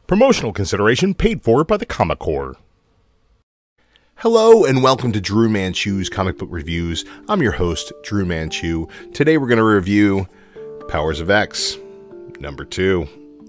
Promotional consideration paid for by the Comic Corps. Hello and welcome to Dru Manchu's Comic Book Reviews. I'm your host, Dru Manchu. Today we're going to review Powers of X, number 2.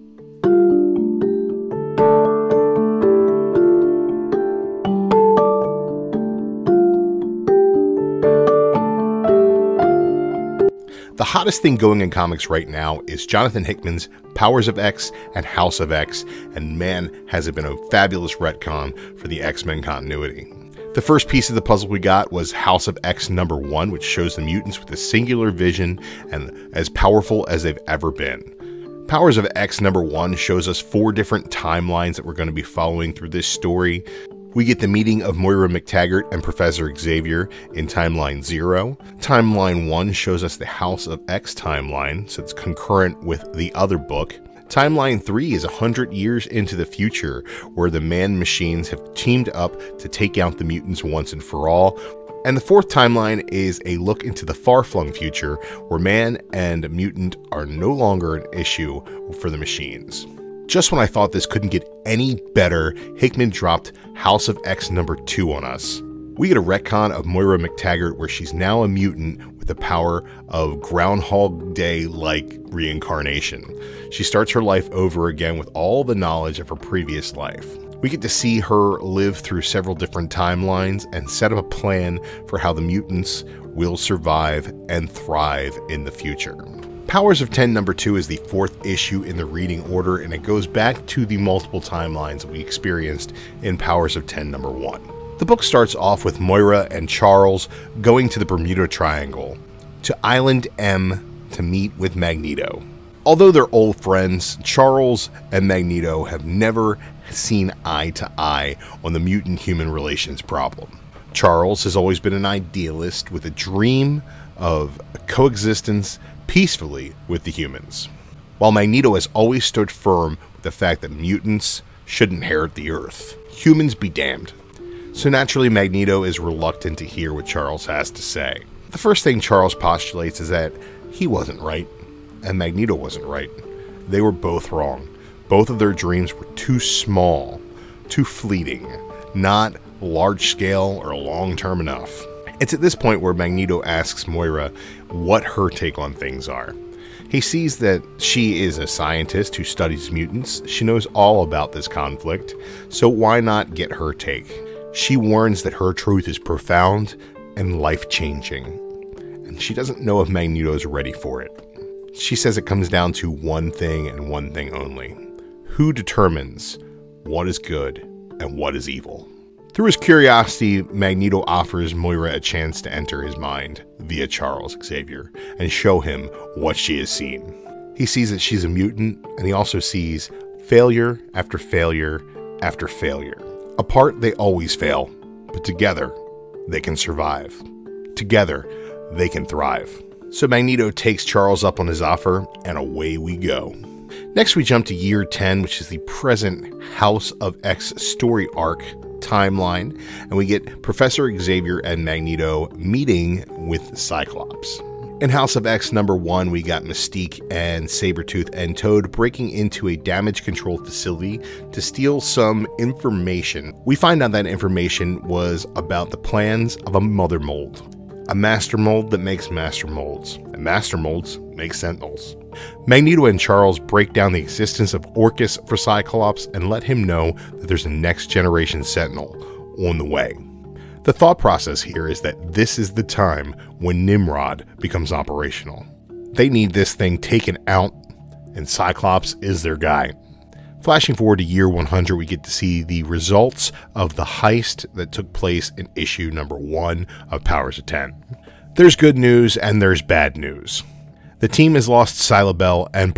The hottest thing going in comics right now is Jonathan Hickman's Powers of X and House of X, and man, has it been a fabulous retcon for the X-Men continuity. The first piece of the puzzle we got was House of X number 1, which shows the mutants with a singular vision and as powerful as they've ever been. Powers of X number 1 shows us 4 different timelines that we're going to be following through this story. We get the meeting of Moira McTaggart and Professor Xavier in Timeline 0. Timeline 1 shows us the House of X timeline, so it's concurrent with the other book. Timeline 3 is 100 years into the future, where the man-machines have teamed up to take out the mutants once and for all. And the 4th timeline is a look into the far-flung future, where man and mutant are no longer an issue for the machines. Just when I thought this couldn't get any better, Hickman dropped House of X number 2 on us. We get a retcon of Moira McTaggart where she's now a mutant with the power of Groundhog Day-like reincarnation. She starts her life over again with all the knowledge of her previous life. We get to see her live through several different timelines and set up a plan for how the mutants will survive and thrive in the future. Powers of 10 number 2 is the 4th issue in the reading order, and it goes back to the multiple timelines that we experienced in Powers of 10 number 1. The book starts off with Moira and Charles going to the Bermuda Triangle, to Island M to meet with Magneto. Although they're old friends, Charles and Magneto have never seen eye to eye on the mutant-human relations problem. Charles has always been an idealist with a dream of coexistence peacefully with the humans, while Magneto has always stood firm with the fact that mutants should inherit the Earth. Humans be damned. So naturally, Magneto is reluctant to hear what Charles has to say. The first thing Charles postulates is that he wasn't right, and Magneto wasn't right. They were both wrong. Both of their dreams were too small, too fleeting, not large-scale or long-term enough. It's at this point where Magneto asks Moira what her take on things are. He sees that she is a scientist who studies mutants. She knows all about this conflict, so why not get her take? She warns that her truth is profound and life-changing, and she doesn't know if Magneto's ready for it. She says it comes down to one thing and one thing only. Who determines what is good and what is evil? Through his curiosity, Magneto offers Moira a chance to enter his mind via Charles Xavier and show him what she has seen. He sees that she's a mutant, and he also sees failure after failure after failure. Apart, they always fail, but together, they can survive. Together, they can thrive. So Magneto takes Charles up on his offer, and away we go. Next, we jump to year 10, which is the present House of X story arc timeline, and we get Professor Xavier and Magneto meeting with Cyclops. In House of X number 1, we got Mystique and Sabretooth and Toad breaking into a damage control facility to steal some information. We find out that information was about the plans of a mother mold. A master mold that makes master molds, and master molds make sentinels. Magneto and Charles break down the existence of Orcus for Cyclops and let him know that there's a next generation sentinel on the way. The thought process here is that this is the time when Nimrod becomes operational. They need this thing taken out, and Cyclops is their guy. Flashing forward to year 100, we get to see the results of the heist that took place in issue number 1 of Powers of 10. There's good news and there's bad news. The team has lost Silabelle and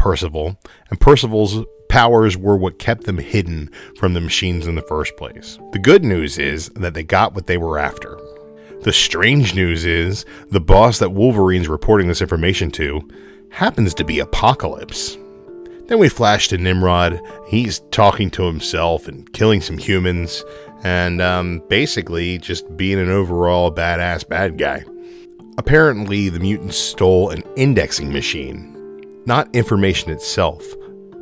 Percival's powers were what kept them hidden from the machines in the first place. The good news is that they got what they were after. The strange news is the boss that Wolverine's reporting this information to happens to be Apocalypse. Then we flash to Nimrod. He's talking to himself and killing some humans, and basically just being an overall badass bad guy. Apparently, the mutants stole an indexing machine. Not information itself,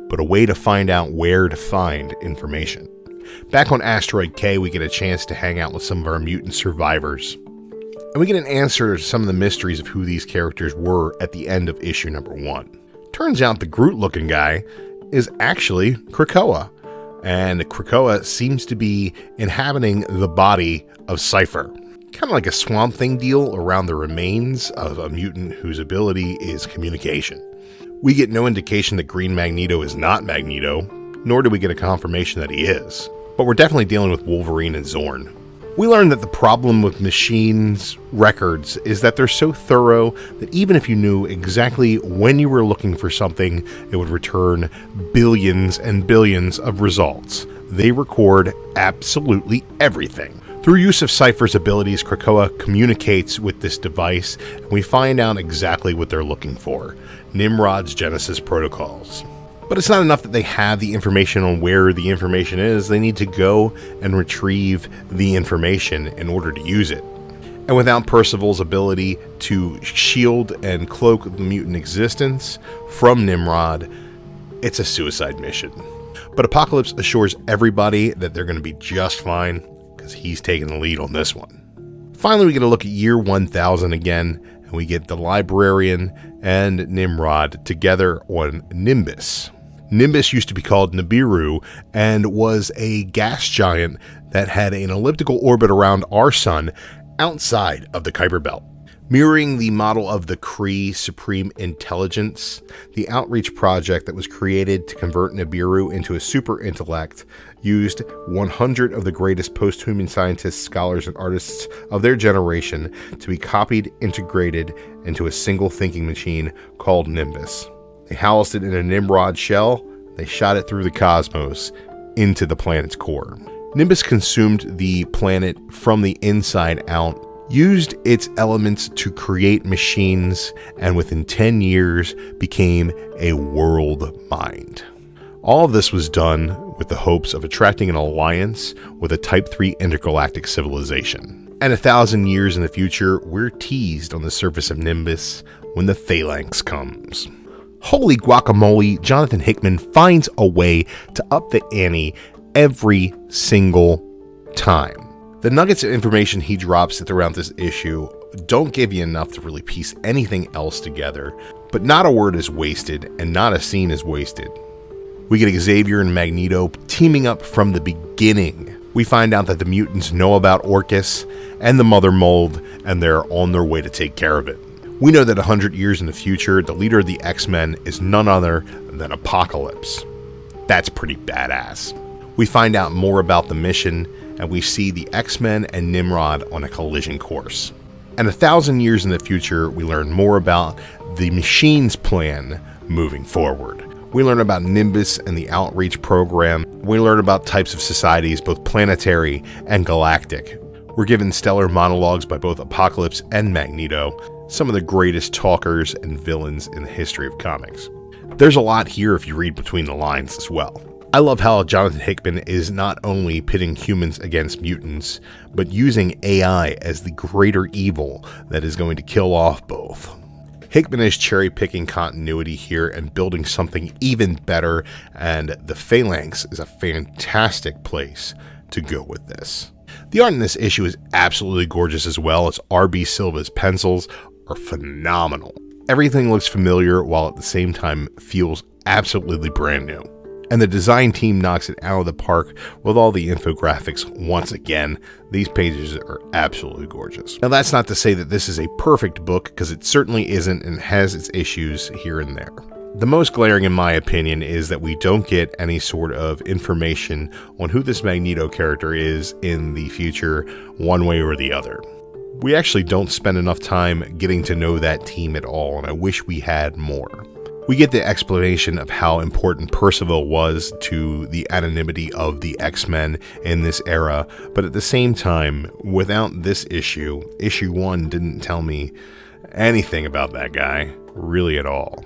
but a way to find out where to find information. Back on Asteroid K, we get a chance to hang out with some of our mutant survivors. And we get an answer to some of the mysteries of who these characters were at the end of issue number 1. Turns out the Groot-looking guy is actually Krakoa. And Krakoa seems to be inhabiting the body of Cypher. Kind of like a Swamp Thing deal around the remains of a mutant whose ability is communication. We get no indication that Green Magneto is not Magneto, nor do we get a confirmation that he is. But we're definitely dealing with Wolverine and Zorn. We learned that the problem with Machine's records is that they're so thorough that even if you knew exactly when you were looking for something, it would return billions and billions of results. They record absolutely everything. Through use of Cypher's abilities, Krakoa communicates with this device, and we find out exactly what they're looking for: Nimrod's Genesis protocols. But it's not enough that they have the information on where the information is. They need to go and retrieve the information in order to use it. And without Percival's ability to shield and cloak the mutant existence from Nimrod, it's a suicide mission. But Apocalypse assures everybody that they're going to be just fine, because he's taking the lead on this one. Finally, we get a look at year 1000 again, and we get the Librarian and Nimrod together on Nimbus. Nimbus used to be called Nibiru and was a gas giant that had an elliptical orbit around our sun outside of the Kuiper Belt. Mirroring the model of the Kree Supreme Intelligence, the outreach project that was created to convert Nibiru into a super intellect used 100 of the greatest post-human scientists, scholars, and artists of their generation to be copied, integrated into a single thinking machine called Nimbus. They housed it in a Nimrod shell. They shot it through the cosmos into the planet's core. Nimbus consumed the planet from the inside out, used its elements to create machines, and within 10 years became a world mind. All of this was done with the hopes of attracting an alliance with a Type 3 intergalactic civilization. And 1,000 years in the future, we're teased on the surface of Nimbus when the Phalanx comes. Holy guacamole, Jonathan Hickman finds a way to up the ante every single time. The nuggets of information he drops throughout this issue don't give you enough to really piece anything else together, but not a word is wasted and not a scene is wasted. We get Xavier and Magneto teaming up from the beginning. We find out that the mutants know about Orcus and the Mother Mold, and they're on their way to take care of it. We know that 100 years in the future, the leader of the X-Men is none other than Apocalypse. That's pretty badass. We find out more about the mission, and we see the X-Men and Nimrod on a collision course. And 1,000 years in the future, we learn more about the Machine's plan moving forward. We learn about Nimbus and the outreach program. We learn about types of societies, both planetary and galactic. We're given stellar monologues by both Apocalypse and Magneto, some of the greatest talkers and villains in the history of comics. There's a lot here if you read between the lines as well. I love how Jonathan Hickman is not only pitting humans against mutants, but using AI as the greater evil that is going to kill off both. Hickman is cherry-picking continuity here and building something even better, and the Phalanx is a fantastic place to go with this. The art in this issue is absolutely gorgeous as well, as R.B. Silva's pencils are phenomenal. Everything looks familiar while at the same time feels absolutely brand new. And the design team knocks it out of the park with all the infographics once again. These pages are absolutely gorgeous. Now that's not to say that this is a perfect book, because it certainly isn't and has its issues here and there. The most glaring in my opinion is that we don't get any sort of information on who this Magneto character is in the future one way or the other. We actually don't spend enough time getting to know that team at all, and I wish we had more. We get the explanation of how important Percival was to the anonymity of the X-Men in this era, but at the same time, without this issue, issue 1 didn't tell me anything about that guy, really at all.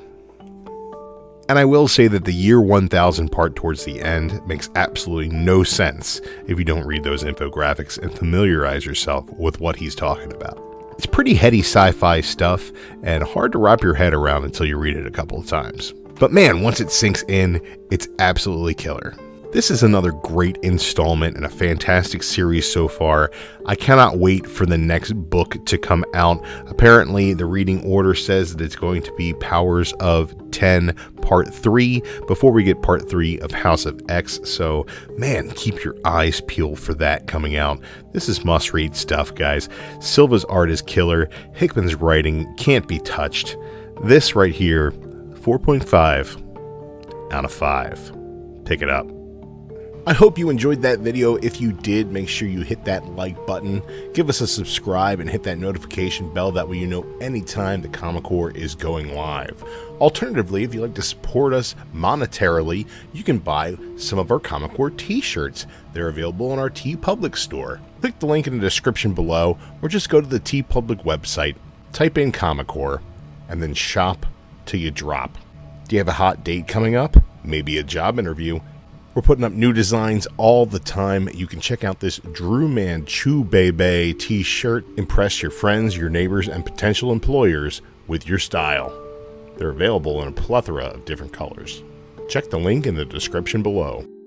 And I will say that the year 1000 part towards the end makes absolutely no sense if you don't read those infographics and familiarize yourself with what he's talking about. It's pretty heady sci-fi stuff and hard to wrap your head around until you read it a couple of times. But man, once it sinks in, it's absolutely killer. This is another great installment and a fantastic series so far. I cannot wait for the next book to come out. Apparently, the reading order says that it's going to be Powers of 10 Part 3 before we get Part 3 of House of X. So, man, keep your eyes peeled for that coming out. This is must-read stuff, guys. Silva's art is killer. Hickman's writing can't be touched. This right here, 4.5 out of 5. Pick it up. I hope you enjoyed that video. If you did, make sure you hit that like button, give us a subscribe, and hit that notification bell. That way you know anytime the Comic Core is going live. Alternatively, if you'd like to support us monetarily, you can buy some of our Comic Core t-shirts. They're available on our TeePublic store. Click the link in the description below, or just go to the TeePublic website, type in Comic Core, and then shop till you drop. Do you have a hot date coming up? Maybe a job interview? We're putting up new designs all the time. You can check out this Dru Manchu Baby t-shirt. Impress your friends, your neighbors, and potential employers with your style. They're available in a plethora of different colors. Check the link in the description below.